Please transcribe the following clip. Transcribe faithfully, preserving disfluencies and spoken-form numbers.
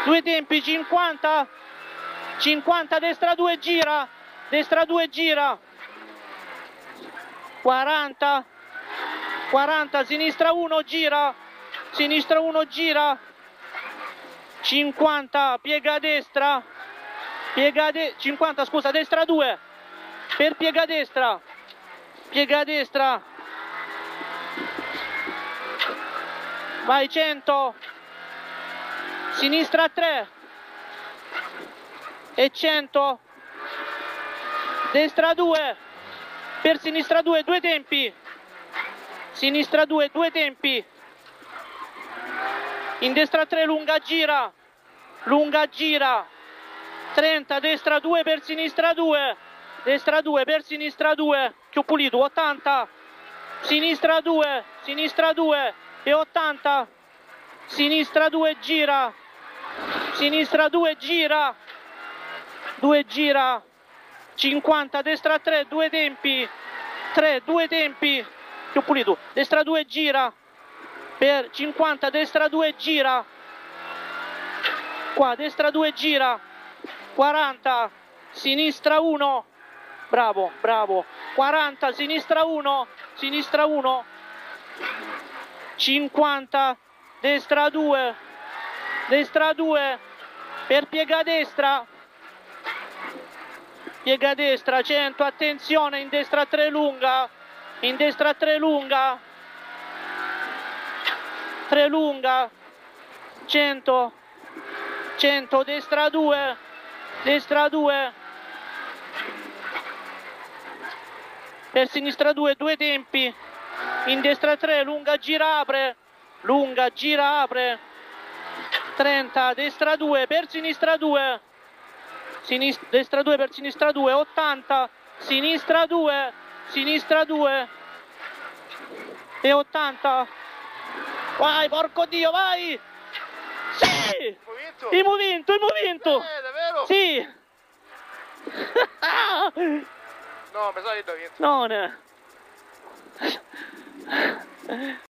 due tempi, cinquanta, cinquanta, destra due, gira, destra due, gira, quaranta, quaranta, sinistra uno, gira, sinistra uno, gira, cinquanta, piega a destra, piega a de- cinquanta, scusa, destra due, per piega a destra, piega a destra, vai cento, sinistra tre e cento, destra due, per sinistra due, due tempi, sinistra due, due tempi, in destra tre, lunga gira, lunga gira, trenta, destra due, per sinistra due, destra due, per sinistra due, più pulito, ottanta, sinistra due, sinistra due e ottanta, sinistra due, gira, sinistra due, gira, due, gira, cinquanta, destra tre, due tempi, tre, due tempi, più pulito, destra due, gira, per cinquanta, destra due, gira, qua, destra due, gira, quaranta, sinistra uno, bravo, bravo, quaranta, sinistra uno, sinistra uno, cinquanta, destra due, destra due, per piega a destra, piega a destra, cento, attenzione, in destra tre lunga, in destra tre lunga, tre lunga, cento, cento, destra due, destra due, per sinistra due, due tempi, in destra tre, lunga, gira, apre, lunga, gira, apre, trenta, destra due, per sinistra due, sinistra, destra due, per sinistra due, ottanta, sinistra due, sinistra due e ottanta, vai, porco Dio, vai, sì, il movimento, il movimento, Eh, davvero? sì, No, mi sa che da non